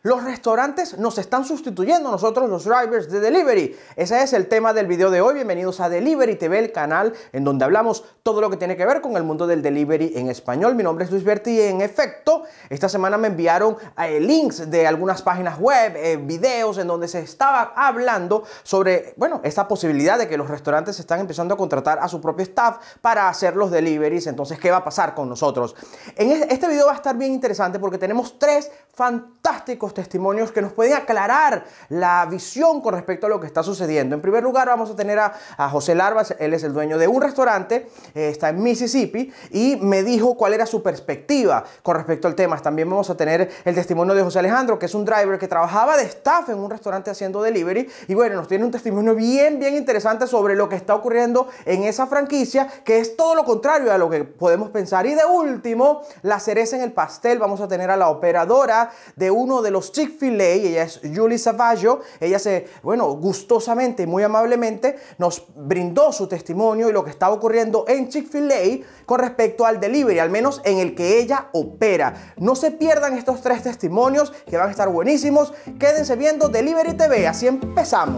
Los restaurantes nos están sustituyendo a nosotros los drivers de delivery. Ese es el tema del video de hoy. Bienvenidos a Delivery TV, el canal en donde hablamos todo lo que tiene que ver con el mundo del delivery en español. Mi nombre es Luis Berti y en efecto, esta semana me enviaron links de algunas páginas web, videos en donde se estaba hablando sobre, bueno, esta posibilidad de que los restaurantes están empezando a contratar a su propio staff para hacer los deliveries. Entonces, ¿qué va a pasar con nosotros? En este video va a estar bien interesante porque tenemos tres fantásticos testimonios que nos pueden aclarar la visión con respecto a lo que está sucediendo. En primer lugar, vamos a tener a José Larva. Él es el dueño de un restaurante, está en Mississippi, y me dijo cuál era su perspectiva con respecto al tema. También vamos a tener el testimonio de José Alejandro, que es un driver que trabajaba de staff en un restaurante haciendo delivery, y bueno, nos tiene un testimonio bien interesante sobre lo que está ocurriendo en esa franquicia, que es todo lo contrario a lo que podemos pensar. Y de último, la cereza en el pastel, vamos a tener a la operadora de uno de los Chick-fil-A. Ella es Julie Savaggio. Ella gustosamente y muy amablemente nos brindó su testimonio y lo que está ocurriendo en Chick-fil-A con respecto al delivery, al menos en el que ella opera. No se pierdan estos tres testimonios que van a estar buenísimos. Quédense viendo Delivery TV. Así empezamos.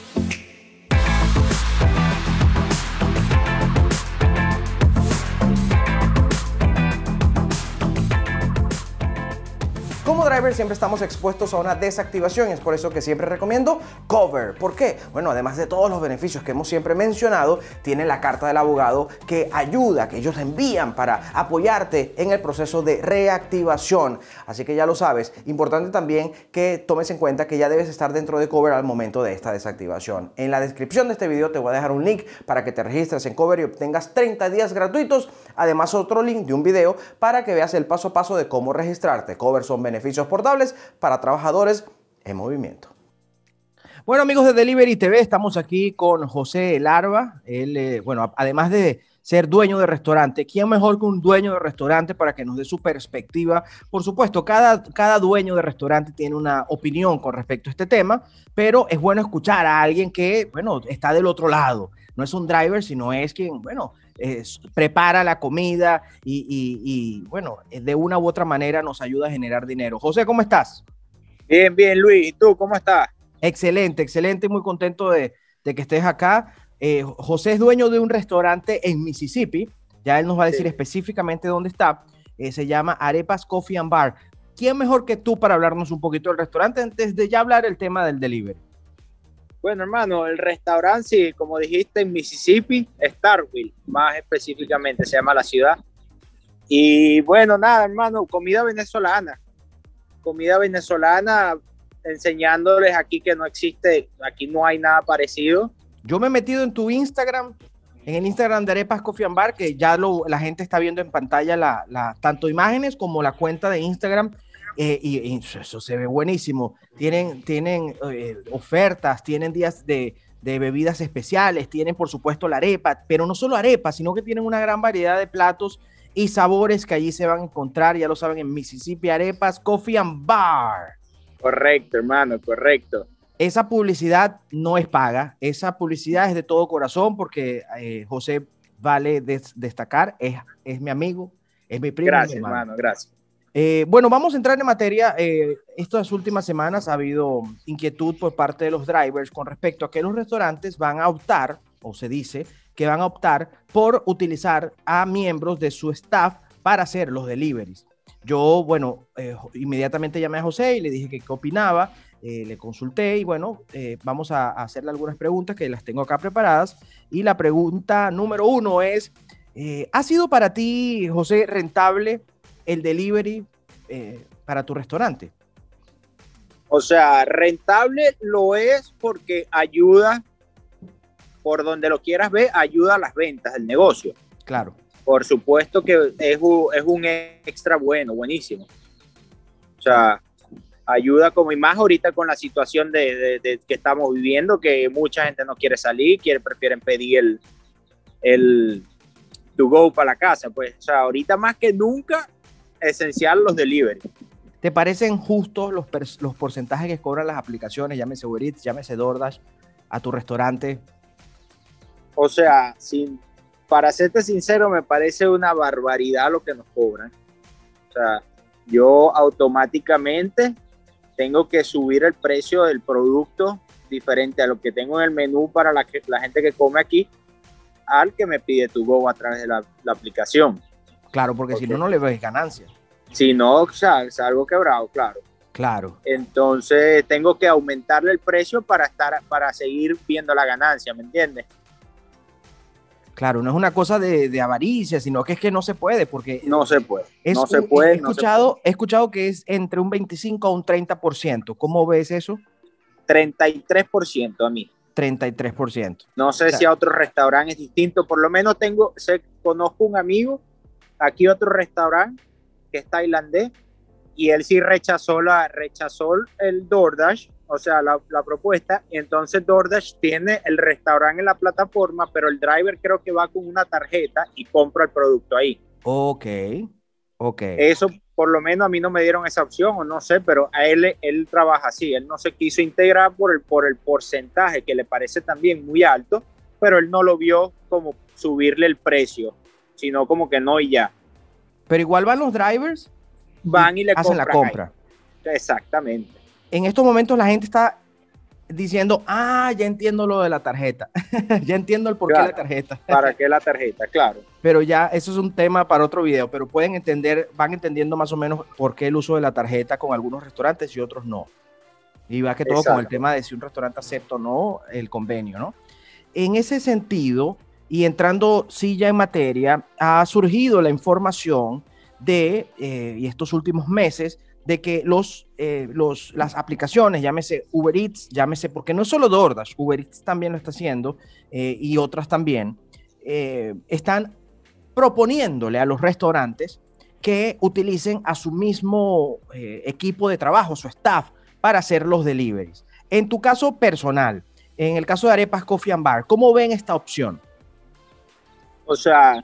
Como driver siempre estamos expuestos a una desactivación, y es por eso que siempre recomiendo Cover. ¿Por qué? Bueno, además de todos los beneficios que hemos siempre mencionado, tiene la carta del abogado que ayuda, que ellos envían para apoyarte en el proceso de reactivación. Así que ya lo sabes. Importante también que tomes en cuenta que ya debes estar dentro de Cover al momento de esta desactivación. En la descripción de este video te voy a dejar un link para que te registres en Cover y obtengas 30 días gratuitos. Además, otro link de un video para que veas el paso a paso de cómo registrarte. Cover son beneficios portables para trabajadores en movimiento. Bueno, amigos de Delivery TV, estamos aquí con José Larva. Él, bueno, además de ser dueño de restaurante, ¿quién mejor que un dueño de restaurante para que nos dé su perspectiva? Por supuesto, cada dueño de restaurante tiene una opinión con respecto a este tema, pero es bueno escuchar a alguien que, bueno, está del otro lado. No es un driver, sino es quien, bueno, prepara la comida y, bueno, de una u otra manera nos ayuda a generar dinero. José, ¿cómo estás? Bien, Luis. ¿Y tú cómo estás? Excelente, excelente. Muy contento de que estés acá. José es dueño de un restaurante en Mississippi. Ya él nos va a decir específicamente dónde está. Se llama Arepas Coffee and Bar. ¿Quién mejor que tú para hablarnos un poquito del restaurante antes de ya hablar el tema del delivery? Bueno, hermano, el restaurante, sí, como dijiste, en Mississippi, Starkville, más específicamente se llama la ciudad. Y bueno, nada, hermano, comida venezolana, enseñándoles aquí que no existe, aquí no hay nada parecido. Yo me he metido en tu Instagram, en el Instagram de Arepas Coffee and Bar, que ya la gente está viendo en pantalla tanto imágenes como la cuenta de Instagram. Y eso se ve buenísimo. Tienen ofertas, tienen días de bebidas especiales, tienen por supuesto la arepa, pero no solo arepa, sino que tienen una gran variedad de platos y sabores que allí se van a encontrar, ya lo saben, en Mississippi. Arepas Coffee and Bar. Correcto, hermano, correcto. Esa publicidad no es paga, esa publicidad es de todo corazón porque José, vale destacar, es mi amigo, es mi primo. Gracias, hermano, gracias. Bueno, vamos a entrar en materia. Estas últimas semanas ha habido inquietud por parte de los drivers con respecto a que los restaurantes van a optar, o se dice que van a optar por utilizar a miembros de su staff para hacer los deliveries. Yo, bueno, inmediatamente llamé a José y le dije que qué opinaba, le consulté y bueno, vamos a hacerle algunas preguntas que las tengo acá preparadas. Y la pregunta número uno es, ¿ha sido para ti, José, rentable el delivery para tu restaurante? O sea, rentable lo es porque ayuda, por donde lo quieras ver, ayuda a las ventas del negocio. Claro. Por supuesto que es un extra buenísimo. O sea, ayuda como y más ahorita con la situación de que estamos viviendo, que mucha gente no quiere salir, prefieren pedir el to go para la casa. Pues, o sea, ahorita más que nunca, esencial los delivery. ¿Te parecen justos los porcentajes que cobran las aplicaciones, llámese Uber Eats, llámese DoorDash, a tu restaurante? O sea, para serte sincero, me parece una barbaridad lo que nos cobran. O sea, yo automáticamente tengo que subir el precio del producto diferente a lo que tengo en el menú para la gente que come aquí, al que me pide To Go a través de la aplicación. Claro, porque si no, no le ves ganancia. Si no, o sea, salgo quebrado, claro. Claro. Entonces tengo que aumentarle el precio para seguir viendo la ganancia, ¿me entiendes? Claro, no es una cosa de avaricia, sino que es que no se puede, porque... No se puede, He escuchado que es entre un 25 a un 30%. ¿Cómo ves eso? 33% a mí. 33%. No sé si a otro restaurante es distinto, por lo menos conozco un amigo, aquí otro restaurante que es tailandés, y él sí rechazó el DoorDash, o sea, la propuesta, y entonces DoorDash tiene el restaurante en la plataforma, pero el driver creo que va con una tarjeta y compra el producto ahí. Ok. Eso, por lo menos a mí no me dieron esa opción, o no sé, pero a él trabaja así, él no se quiso integrar por el porcentaje, que le parece también muy alto, pero él no lo vio como subirle el precio, sino como que no y ya. Pero igual van los drivers, van y le hacen la compra. Ahí. Exactamente. En estos momentos la gente está diciendo, ya entiendo lo de la tarjeta. Ya entiendo el por qué la tarjeta. ¿Para qué la tarjeta? Claro. Pero ya eso es un tema para otro video, pero van entendiendo más o menos por qué el uso de la tarjeta con algunos restaurantes y otros no. Y va que todo con el tema de si un restaurante acepta o no el convenio, ¿no? En ese sentido, y entrando sí ya en materia, ha surgido la información y estos últimos meses, de que las aplicaciones, llámese Uber Eats, porque no es solo DoorDash, Uber Eats también lo está haciendo, y otras también, están proponiéndole a los restaurantes que utilicen a su mismo equipo de trabajo, su staff, para hacer los deliveries. En tu caso personal, en el caso de Arepas Coffee and Bar, ¿cómo ven esta opción? O sea,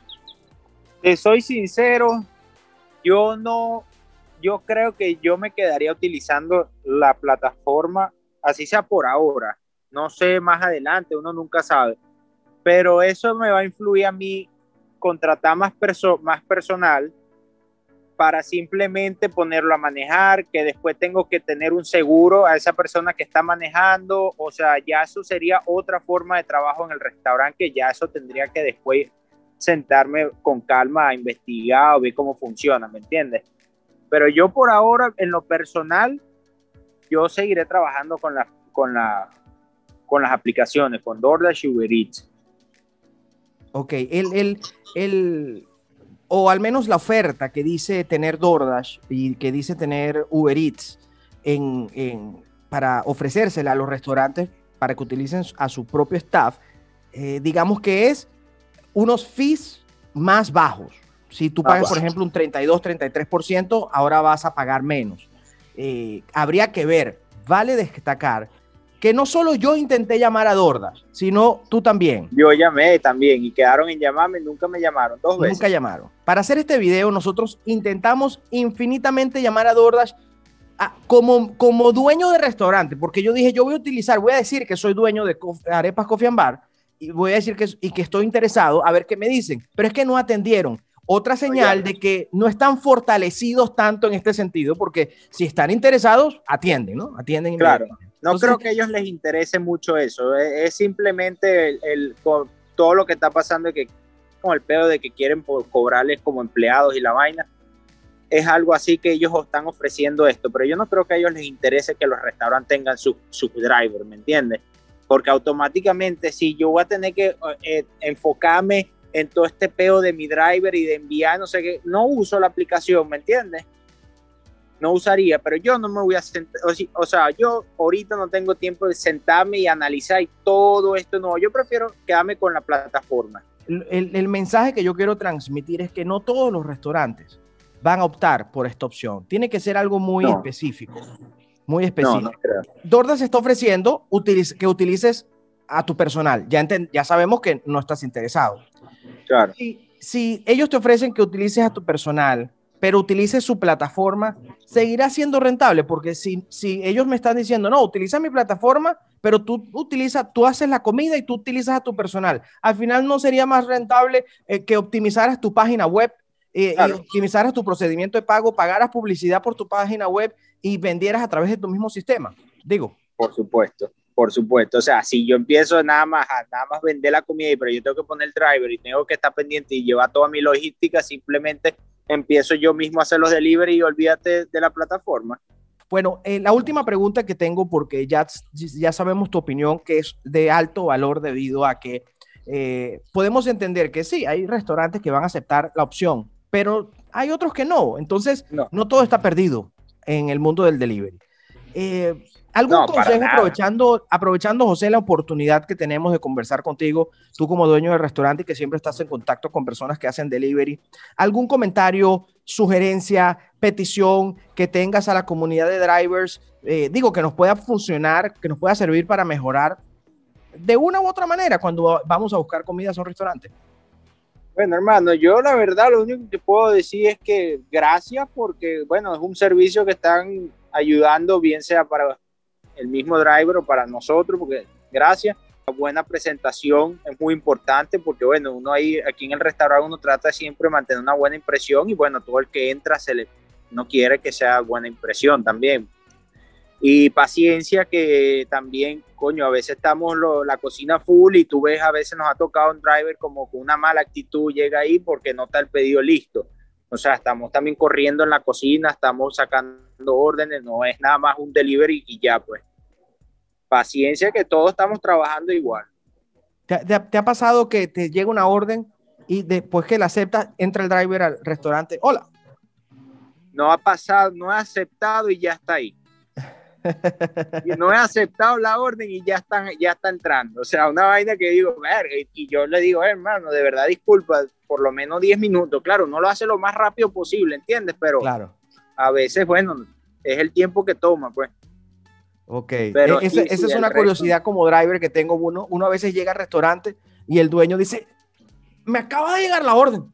te soy sincero, yo creo que yo me quedaría utilizando la plataforma, así sea por ahora, no sé más adelante, uno nunca sabe, pero eso me va a influir a mí contratar más personal para simplemente ponerlo a manejar, que después tengo que tener un seguro a esa persona que está manejando, o sea, ya eso sería otra forma de trabajo en el restaurante, que ya eso tendría que después sentarme con calma a investigar o ver cómo funciona, ¿me entiendes? Pero yo por ahora, en lo personal, yo seguiré trabajando con las aplicaciones, con DoorDash y Uber Eats. Ok, o al menos la oferta que dice tener DoorDash y que dice tener Uber Eats para ofrecérsela a los restaurantes para que utilicen a su propio staff, digamos que es unos fees más bajos. Si tú pagas, por ejemplo, un 32, 33%, ahora vas a pagar menos. Habría que ver, vale destacar que no solo yo intenté llamar a DoorDash, sino tú también. Yo llamé también y quedaron en llamarme, nunca me llamaron, 2 veces. Nunca llamaron. Para hacer este video, nosotros intentamos infinitamente llamar a DoorDash como dueño de restaurante, porque yo dije, voy a decir que soy dueño de Arepas Coffee and Bar, y voy a decir que estoy interesado, a ver qué me dicen. Pero es que no atendieron. Otra señal de que no están fortalecidos tanto en este sentido, porque si están interesados, atienden, ¿no? Atienden. Claro, no creo que a ellos les interese mucho eso. Es simplemente con todo lo que está pasando, que con el pedo de que quieren cobrarles como empleados y la vaina. Es algo así que ellos están ofreciendo esto, pero yo no creo que a ellos les interese que los restaurantes tengan su driver, ¿me entiendes? Porque automáticamente, si yo voy a tener que enfocarme en todo este peo de mi driver y de enviar, no sé qué, no uso la aplicación, ¿me entiendes? No usaría, pero yo no me voy a sentar, o sea, yo ahorita no tengo tiempo de sentarme y analizar y todo esto, no, yo prefiero quedarme con la plataforma. El mensaje que yo quiero transmitir es que no todos los restaurantes van a optar por esta opción, tiene que ser algo muy específico, muy específico. No creo. DoorDash está ofreciendo que utilices a tu personal, ya sabemos que no estás interesado. Claro. Si ellos te ofrecen que utilices a tu personal, pero utilices su plataforma, seguirá siendo rentable, porque si ellos me están diciendo, no, utiliza mi plataforma, pero tú haces la comida y tú utilizas a tu personal, al final no sería más rentable que optimizaras tu página web y optimizaras tu procedimiento de pago, pagaras publicidad por tu página web y vendieras a través de tu mismo sistema. Digo. Por supuesto, por supuesto. O sea, si yo empiezo nada más vender la comida, pero yo tengo que poner el driver y tengo que estar pendiente y llevar toda mi logística, simplemente empiezo yo mismo a hacer los delivery y olvídate de la plataforma. Bueno, la última pregunta que tengo, porque ya sabemos tu opinión, que es de alto valor debido a que podemos entender que sí, hay restaurantes que van a aceptar la opción, pero hay otros que no. Entonces, no todo está perdido en el mundo del delivery. ¿Algún consejo, aprovechando, José, la oportunidad que tenemos de conversar contigo, tú como dueño del restaurante y que siempre estás en contacto con personas que hacen delivery, algún comentario, sugerencia, petición que tengas a la comunidad de drivers, que nos pueda funcionar, que nos pueda servir para mejorar de una u otra manera cuando vamos a buscar comidas a un restaurante? Bueno, hermano, yo la verdad lo único que puedo decir es que gracias, porque bueno, es un servicio que están ayudando, bien sea para el mismo driver o para nosotros, porque gracias. La buena presentación es muy importante, porque bueno, uno ahí, aquí en el restaurante uno trata siempre de mantener una buena impresión y bueno, todo el que entra no quiere que sea buena impresión también. Y paciencia, que también, coño, a veces estamos la cocina full y tú ves, a veces nos ha tocado un driver como con una mala actitud, llega ahí porque no está el pedido listo. O sea, estamos también corriendo en la cocina, estamos sacando órdenes, no es nada más un delivery y ya, pues. Paciencia, que todos estamos trabajando igual. ¿Te ha pasado que te llega una orden y después que la aceptas, entra el driver al restaurante? Hola. No ha pasado, no he aceptado y ya está ahí. Y no he aceptado la orden y ya está entrando. O sea, una vaina que digo, verga, y yo le digo, hermano, de verdad disculpa, por lo menos 10 minutos. Claro, uno lo hace lo más rápido posible, ¿entiendes? Pero claro, a veces, bueno, es el tiempo que toma, pues. Ok, pero esa es una curiosidad como driver que tengo. Uno a veces llega al restaurante y el dueño dice, me acaba de llegar la orden.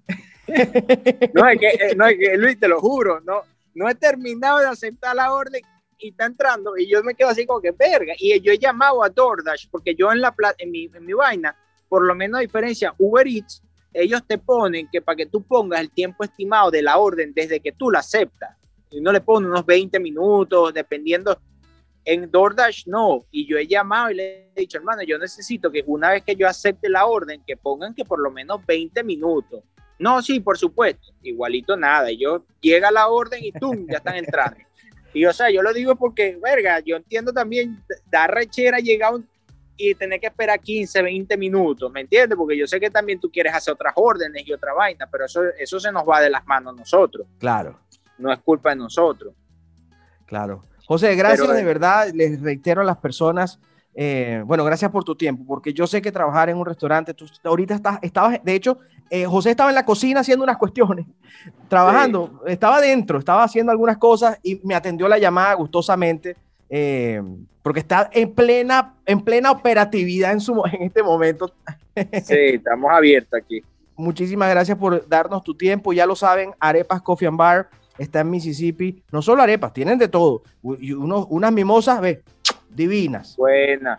No, es que Luis, te lo juro, no he terminado de aceptar la orden y está entrando y yo me quedo así como que verga. Y yo he llamado a DoorDash porque yo en mi vaina, por lo menos a diferencia Uber Eats, ellos te ponen que para que tú pongas el tiempo estimado de la orden desde que tú la aceptas, y no le ponen unos 20 minutos, dependiendo. En DoorDash no, y yo he llamado y le he dicho, hermano, yo necesito que una vez que yo acepte la orden, que pongan que por lo menos 20 minutos. No, sí, por supuesto, igualito nada, llega la orden y ¡tum! Ya están entrando. Y o sea, yo lo digo porque, verga, yo entiendo también, da rechera llegar y tener que esperar 15, 20 minutos, ¿me entiendes? Porque yo sé que también tú quieres hacer otras órdenes y otra vaina, pero eso se nos va de las manos a nosotros. Claro. No es culpa de nosotros. Claro. José, gracias, de verdad, les reitero a las personas, bueno, gracias por tu tiempo, porque yo sé que trabajar en un restaurante, tú ahorita estabas, de hecho, José estaba en la cocina haciendo unas cuestiones, trabajando, sí. Estaba dentro, estaba haciendo algunas cosas y me atendió la llamada gustosamente, porque está en plena operatividad en este momento. Sí, estamos abiertos aquí. Muchísimas gracias por darnos tu tiempo, ya lo saben, Arepas Coffee and Bar está en Mississippi, no solo arepas, tienen de todo, y unas mimosas, divinas. Buenas.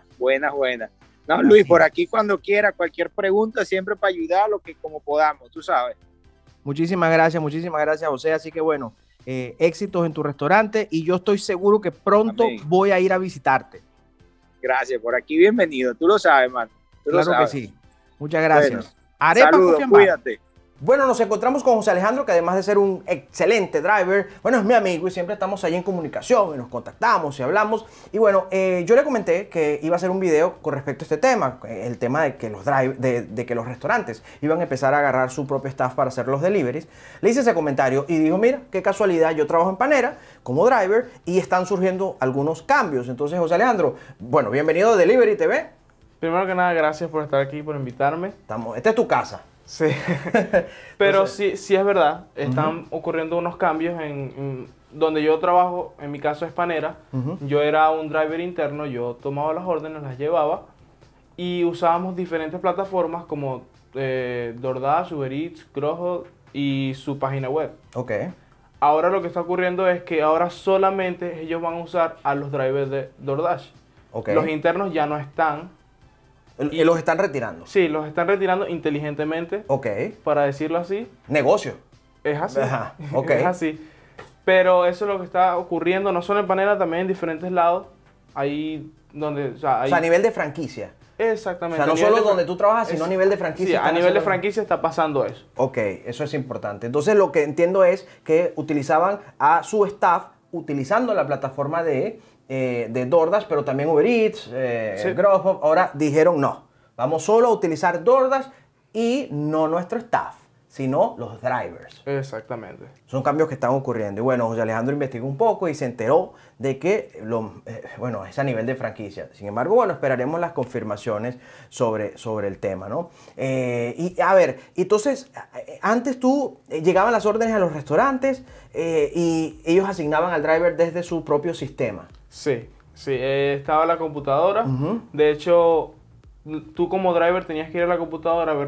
No, Luis, por aquí cuando quiera, cualquier pregunta, siempre para ayudar como podamos, tú sabes. Muchísimas gracias, José, así que bueno, éxitos en tu restaurante y yo estoy seguro que pronto voy a ir a visitarte. Gracias, por aquí bienvenido, tú lo sabes, man. Claro que sí, muchas gracias. Bueno, Arepa, saludos, cuídate. Bueno, nos encontramos con José Alejandro, que además de ser un excelente driver, bueno, es mi amigo y siempre estamos ahí en comunicación y nos contactamos y hablamos. Y bueno, yo le comenté que iba a hacer un video con respecto a este tema, el tema de que los restaurantes iban a empezar a agarrar su propio staff para hacer los deliveries. Le hice ese comentario y dijo, mira, qué casualidad, yo trabajo en Panera como driver y están surgiendo algunos cambios. Entonces, José Alejandro, bueno, bienvenido a Delivery TV. Primero que nada, gracias por estar aquí, por invitarme. Esta es tu casa. Sí, pero entonces, sí es verdad, están ocurriendo unos cambios en donde yo trabajo, en mi caso es Panera, yo era un driver interno, yo tomaba las órdenes, las llevaba y usábamos diferentes plataformas como DoorDash, Uber Eats, Grubhub y su página web. Ok. Ahora lo que está ocurriendo es que ahora solamente ellos van a usar a los drivers de DoorDash. Okay. Los internos ya no están. ¿Y los están retirando? Sí, los están retirando inteligentemente. Ok. Para decirlo así. Negocio. Es así. Ajá, okay. Es así. Pero eso es lo que está ocurriendo, no solo en Panera, también en diferentes lados. Ahí donde, O sea, a nivel de franquicia. Exactamente. O sea, no solo donde tú trabajas, sino a nivel de franquicia. Sí, a nivel de franquicia está pasando eso. Ok, eso es importante. Entonces, lo que entiendo es que utilizaban a su staff utilizando la plataforma de DoorDash, pero también Uber Eats, Grubhub. Ahora dijeron no, vamos solo a utilizar DoorDash y no nuestro staff, sino los drivers. Exactamente. Son cambios que están ocurriendo. Y bueno, José Alejandro investigó un poco y se enteró de que, bueno, es a nivel de franquicia. Sin embargo, bueno, esperaremos las confirmaciones sobre el tema, ¿no? Y a ver, entonces, antes tú llegaban las órdenes a los restaurantes y ellos asignaban al driver desde su propio sistema. Sí, estaba la computadora. De hecho, tú como driver tenías que ir a la computadora a ver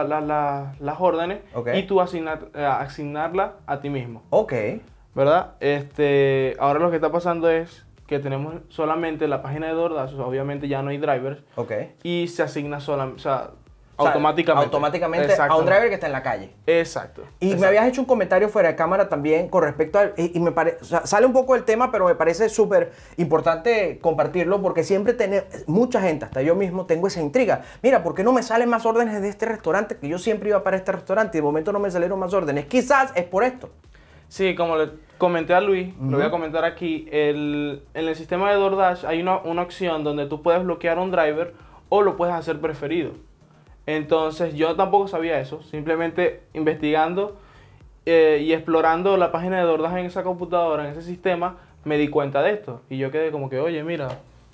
las órdenes, okay, y tú asignarla a ti mismo. Ok. ¿Verdad? Ahora lo que está pasando es que tenemos solamente la página de DoorDash, o sea, obviamente ya no hay drivers, okay, y se asigna automáticamente. Automáticamente a un driver que está en la calle. Exacto. Y me habías hecho un comentario fuera de cámara también con respecto a... Y me parece, o sea, sale un poco del tema, pero me parece súper importante compartirlo porque siempre mucha gente, hasta yo mismo, tengo esa intriga. Mira, ¿por qué no me salen más órdenes de este restaurante? Que yo siempre iba para este restaurante y de momento no me salieron más órdenes. Quizás es por esto. Sí, como le comenté a Luis, lo voy a comentar aquí, en el sistema de DoorDash hay una opción donde tú puedes bloquear a un driver o lo puedes hacer preferido. Entonces yo tampoco sabía eso, simplemente investigando y explorando la página de DoorDash en esa computadora, en ese sistema, me di cuenta de esto. Y yo quedé como que, oye, mira...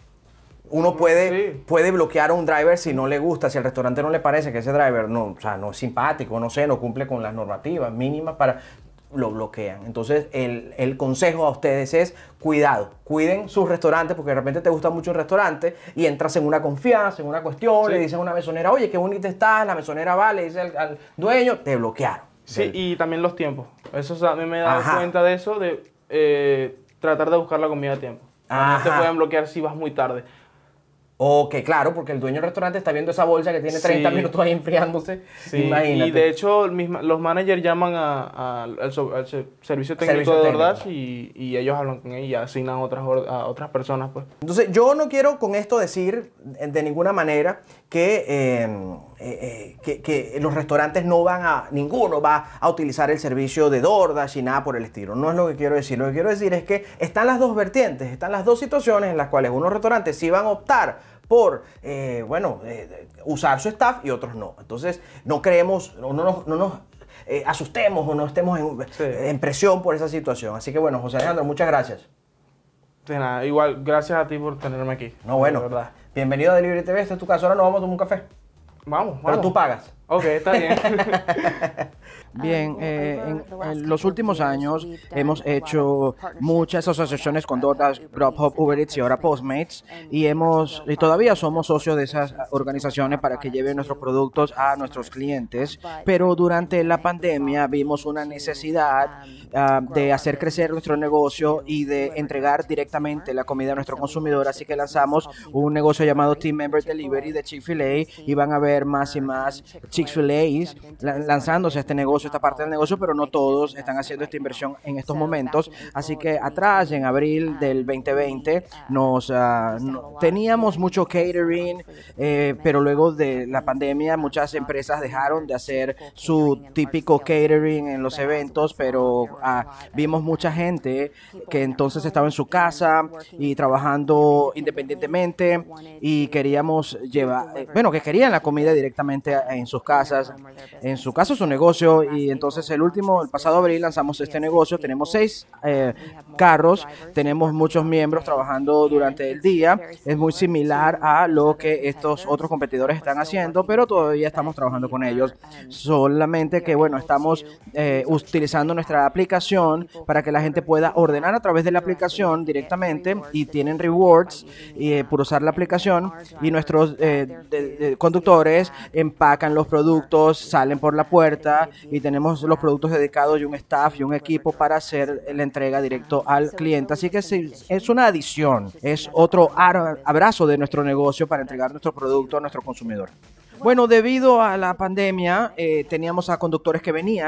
Uno puede bloquear a un driver si no le gusta, si al restaurante no le parece que ese driver no es simpático, no sé, no cumple con las normativas mínimas lo bloquean. Entonces, el consejo a ustedes es cuidado, cuiden sus restaurantes porque de repente te gusta mucho un restaurante y entras en una confianza, en una cuestión, le dices a una mesonera, oye, qué bonita estás, la mesonera va, le dice al dueño, te bloquearon. Sí, y también los tiempos. Eso, a mí me he dado cuenta de eso, de tratar de buscar la comida a tiempo. No te pueden bloquear si vas muy tarde. Ok, claro, porque el dueño del restaurante está viendo esa bolsa que tiene 30 minutos ahí enfriándose. Sí, imagínate. Y de hecho los managers llaman al servicio técnico de DoorDash y ellos hablan con ellos y asignan a otras personas, pues. Entonces, yo no quiero con esto decir de ninguna manera que los restaurantes ninguno va a utilizar el servicio de DoorDash y nada por el estilo. No es lo que quiero decir. Lo que quiero decir es que están las dos vertientes, están las dos situaciones en las cuales unos restaurantes sí van a optar por, usar su staff y otros no. Entonces, no creemos, no nos asustemos o no estemos en presión por esa situación. Así que bueno, José Alejandro, muchas gracias. De nada, igual, gracias a ti por tenerme aquí. No, bueno, verdad. Bienvenido a Delivery TV, este es tu caso, ahora nos vamos a tomar un café. Vamos. Pero tú pagas. Ok, está bien. Bien, en los últimos años hemos hecho muchas asociaciones con DoorDash, Grubhub, Uber Eats y ahora Postmates y todavía somos socios de esas organizaciones para que lleven nuestros productos a nuestros clientes, pero durante la pandemia vimos una necesidad de hacer crecer nuestro negocio y de entregar directamente la comida a nuestro consumidor, así que lanzamos un negocio llamado Team Member Delivery de Chick-fil-A y van a ver más y más Chick-fil-A's lanzándose a este negocio, esta parte del negocio, pero no todos están haciendo esta inversión en estos momentos, así que atrás, en abril del 2020, teníamos mucho catering, pero luego de la pandemia muchas empresas dejaron de hacer su típico catering en los eventos, pero vimos mucha gente que entonces estaba en su casa y trabajando independientemente y queríamos que querían la comida directamente en sus casas, en su casa, su negocio, y entonces el pasado abril lanzamos este negocio. Tenemos 6 carros, tenemos muchos miembros trabajando durante el día, es muy similar a lo que estos otros competidores están haciendo, pero todavía estamos trabajando con ellos, solamente que bueno, estamos utilizando nuestra aplicación para que la gente pueda ordenar a través de la aplicación directamente y tienen rewards por usar la aplicación y nuestros conductores empacan los productos, salen por la puerta y tenemos los productos dedicados y un staff y un equipo para hacer la entrega directo al cliente. Así que es una adición, es otro abrazo de nuestro negocio para entregar nuestro producto a nuestro consumidor. Bueno, debido a la pandemia, teníamos a conductores que venían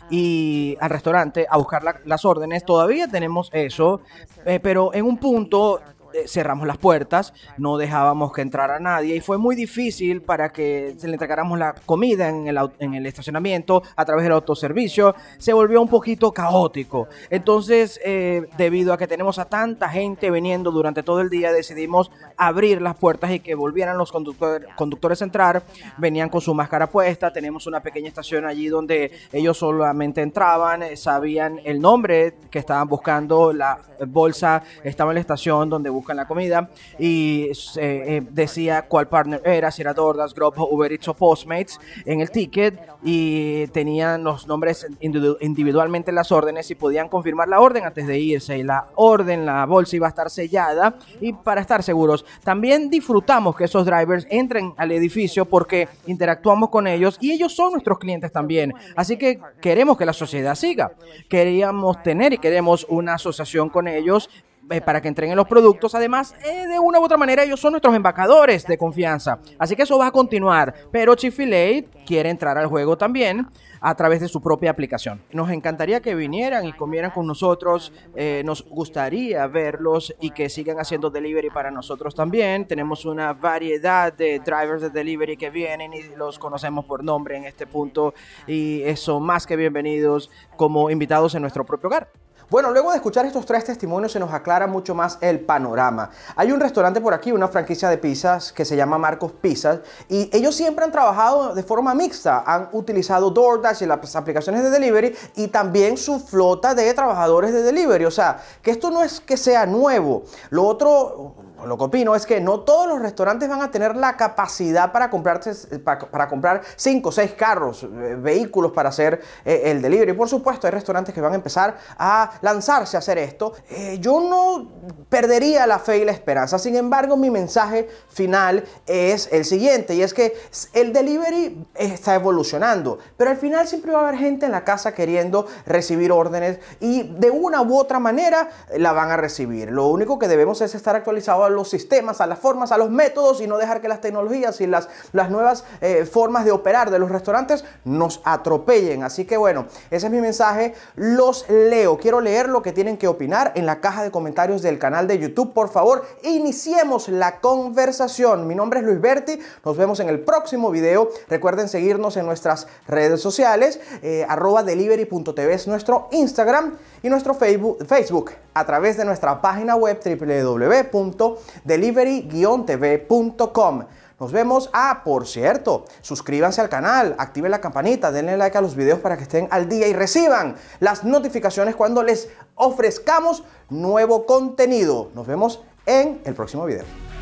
y al restaurante a buscar las órdenes. Todavía tenemos eso, pero en un punto cerramos las puertas, no dejábamos que entrara nadie y fue muy difícil para que se le entregáramos la comida en el estacionamiento a través del autoservicio. Se volvió un poquito caótico. Entonces, debido a que tenemos a tanta gente viniendo durante todo el día, decidimos abrir las puertas y que volvieran los conductores a entrar. Venían con su máscara puesta. Tenemos una pequeña estación allí donde ellos solamente entraban, sabían el nombre que estaban buscando, la bolsa estaba en la estación donde buscan la comida y decía cuál partner era, si era DoorDash, Grubhub, Uber Eats o Postmates en el ticket, y tenían los nombres individualmente en las órdenes y podían confirmar la orden antes de irse, y la bolsa iba a estar sellada y para estar seguros. También disfrutamos que esos drivers entren al edificio porque interactuamos con ellos y ellos son nuestros clientes también, así que queremos que la sociedad siga. Queríamos tener y queremos una asociación con ellos para que entreguen los productos. Además, de una u otra manera, ellos son nuestros embajadores de confianza. Así que eso va a continuar. Pero Chick-fil-A quiere entrar al juego también a través de su propia aplicación. Nos encantaría que vinieran y comieran con nosotros. Nos gustaría verlos y que sigan haciendo delivery para nosotros también. Tenemos una variedad de drivers de delivery que vienen y los conocemos por nombre en este punto. Y son más que bienvenidos como invitados en nuestro propio hogar. Bueno, luego de escuchar estos 3 testimonios se nos aclara mucho más el panorama. Hay un restaurante por aquí, una franquicia de pizzas que se llama Marcos Pizzas, y ellos siempre han trabajado de forma mixta. Han utilizado DoorDash y las aplicaciones de delivery y también su flota de trabajadores de delivery. O sea, que esto no es que sea nuevo. Lo otro, lo que opino es que no todos los restaurantes van a tener la capacidad para comprar 5 o 6 carros, vehículos para hacer el delivery. Por supuesto, hay restaurantes que van a empezar a lanzarse a hacer esto. Yo no perdería la fe y la esperanza. Sin embargo, mi mensaje final es el siguiente, y es que el delivery está evolucionando, pero al final siempre va a haber gente en la casa queriendo recibir órdenes y de una u otra manera la van a recibir. Lo único que debemos es estar actualizados a los sistemas, a las formas, a los métodos, y no dejar que las tecnologías y las nuevas formas de operar de los restaurantes nos atropellen. Así que bueno, ese es mi mensaje. Los leo. Quiero leer lo que tienen que opinar en la caja de comentarios del canal de YouTube. Por favor, iniciemos la conversación. Mi nombre es Luis Berti. Nos vemos en el próximo video. Recuerden seguirnos en nuestras redes sociales. @delivery.tv es nuestro Instagram y nuestro Facebook a través de nuestra página web www.delivery-tv.com. Nos vemos. Por cierto, suscríbanse al canal, activen la campanita, denle like a los videos para que estén al día y reciban las notificaciones cuando les ofrezcamos nuevo contenido. Nos vemos en el próximo video.